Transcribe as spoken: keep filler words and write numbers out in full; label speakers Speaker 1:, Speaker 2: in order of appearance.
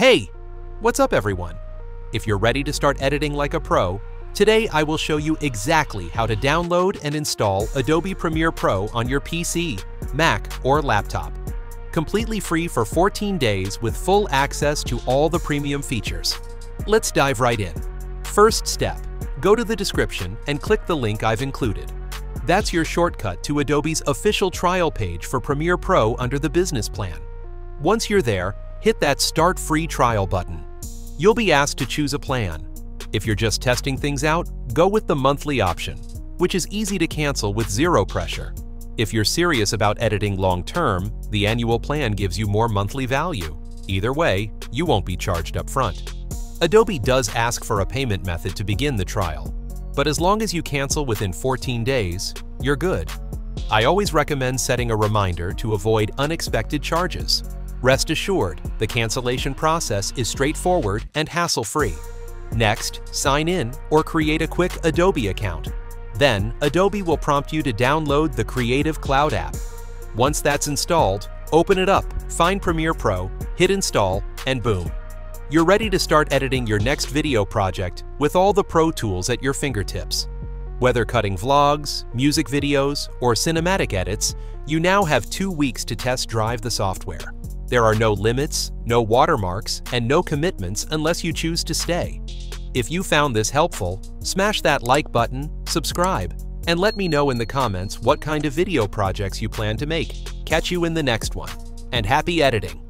Speaker 1: Hey, what's up everyone? If you're ready to start editing like a pro, today I will show you exactly how to download and install Adobe Premiere Pro on your P C, Mac, or laptop. Completely free for fourteen days with full access to all the premium features. Let's dive right in. First step, go to the description and click the link I've included. That's your shortcut to Adobe's official trial page for Premiere Pro under the business plan. Once you're there, hit that Start Free Trial button. You'll be asked to choose a plan. If you're just testing things out, go with the monthly option, which is easy to cancel with zero pressure. If you're serious about editing long-term, the annual plan gives you more monthly value. Either way, you won't be charged up front. Adobe does ask for a payment method to begin the trial, but as long as you cancel within fourteen days, you're good. I always recommend setting a reminder to avoid unexpected charges. Rest assured, the cancellation process is straightforward and hassle-free. Next, sign in or create a quick Adobe account. Then, Adobe will prompt you to download the Creative Cloud app. Once that's installed, open it up, find Premiere Pro, hit install, and boom. You're ready to start editing your next video project with all the pro tools at your fingertips. Whether cutting vlogs, music videos, or cinematic edits, you now have two weeks to test drive the software. There are no limits, no watermarks, and no commitments unless you choose to stay. If you found this helpful, smash that like button, subscribe, and let me know in the comments what kind of video projects you plan to make. Catch you in the next one, and happy editing!